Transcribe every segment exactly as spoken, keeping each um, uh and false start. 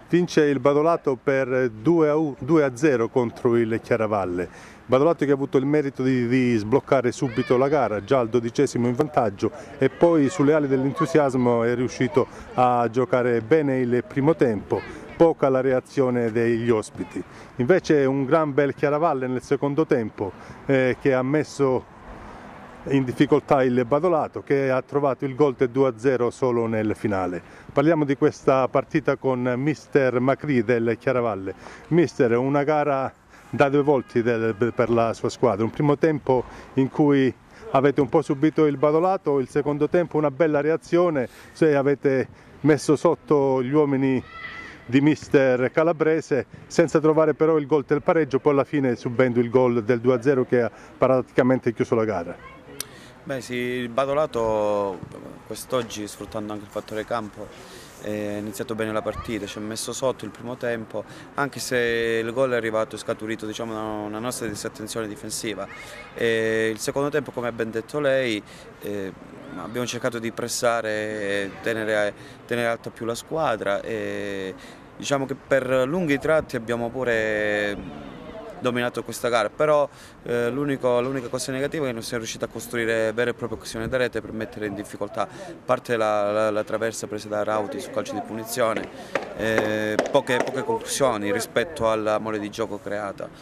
Vince il Badolato per due a zero contro il Chiaravalle. Badolato che ha avuto il merito di, di sbloccare subito la gara, già al dodicesimo in vantaggio, e poi sulle ali dell'entusiasmo è riuscito a giocare bene il primo tempo. Poca la reazione degli ospiti. Invece un gran bel Chiaravalle nel secondo tempo eh, che ha messo in difficoltà il Badolato, che ha trovato il gol del due a zero solo nel finale. Parliamo di questa partita con mister Macri del Chiaravalle. Mister, una gara da due volti del, per la sua squadra, un primo tempo in cui avete un po' subito il Badolato, il secondo tempo una bella reazione, se avete messo sotto gli uomini di mister Calabrese senza trovare però il gol del pareggio, poi alla fine subendo il gol del due a zero che ha praticamente chiuso la gara. Beh sì, il Badolato quest'oggi, sfruttando anche il fattore campo, è iniziato bene la partita, ci ha messo sotto il primo tempo, anche se il gol è arrivato, è scaturito diciamo, da una nostra disattenzione difensiva. E il secondo tempo, come ha ben detto lei, eh, abbiamo cercato di pressare, tenere, tenere alta più la squadra e diciamo che per lunghi tratti abbiamo pure dominato questa gara, però eh, l'unica cosa negativa è che non siamo riusciti a costruire vere e proprie occasioni da rete per mettere in difficoltà, a parte la, la, la traversa presa da Rauti su calcio di punizione, eh, poche, poche conclusioni rispetto alla mole di gioco creata,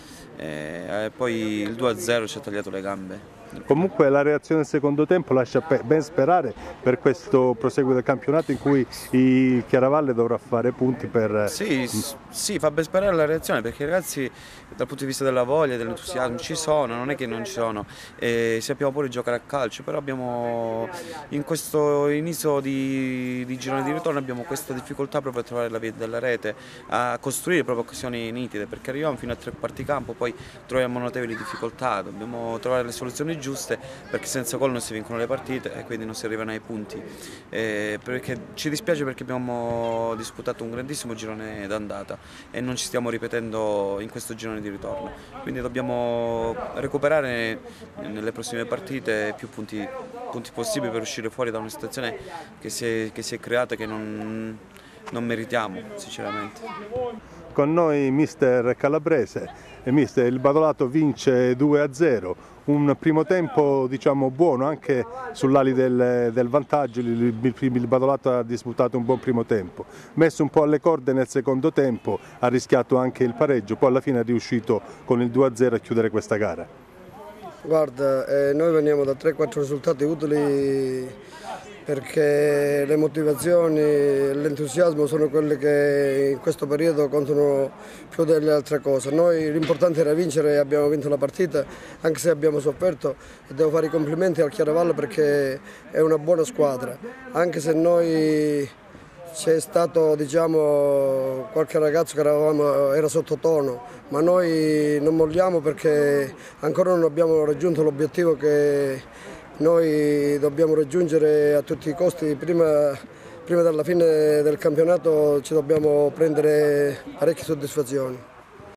eh, poi il due a zero ci ha tagliato le gambe. Comunque la reazione del secondo tempo lascia ben sperare per questo proseguo del campionato in cui il Chiaravalle dovrà fare punti per... Sì, sì, fa ben sperare la reazione perché i ragazzi dal punto di vista della voglia, dell'entusiasmo ci sono, non è che non ci sono, e sappiamo pure giocare a calcio, però abbiamo in questo inizio di, di girone di ritorno abbiamo questa difficoltà proprio a trovare la via della rete, a costruire proprio occasioni nitide, perché arriviamo fino a tre quarti campo, poi troviamo notevoli difficoltà, dobbiamo trovare le soluzioni giuste perché senza gol non si vincono le partite e quindi non si arrivano ai punti. Eh, perché ci dispiace perché abbiamo disputato un grandissimo girone d'andata e non ci stiamo ripetendo in questo girone di ritorno, quindi dobbiamo recuperare nelle prossime partite più punti, punti possibili per uscire fuori da una situazione che si è, che si è creata e che non, non meritiamo sinceramente. Con noi mister Calabrese. E mister, il Badolato vince due a zero, un primo tempo diciamo buono anche sull'ali del, del vantaggio, il, il, il Badolato ha disputato un buon primo tempo, messo un po' alle corde nel secondo tempo, ha rischiato anche il pareggio, poi alla fine è riuscito con il due a zero a chiudere questa gara. Guarda, eh, noi veniamo da tre quattro risultati utili perché le motivazioni e l'entusiasmo sono quelle che in questo periodo contano più delle altre cose. Noi l'importante era vincere e abbiamo vinto la partita, anche se abbiamo sofferto, e devo fare i complimenti al Chiaravalle perché è una buona squadra, anche se noi c'è stato diciamo, qualche ragazzo che eravamo, era sottotono, ma noi non molliamo perché ancora non abbiamo raggiunto l'obiettivo che noi dobbiamo raggiungere a tutti i costi. Prima, prima della fine del campionato ci dobbiamo prendere parecchie soddisfazioni.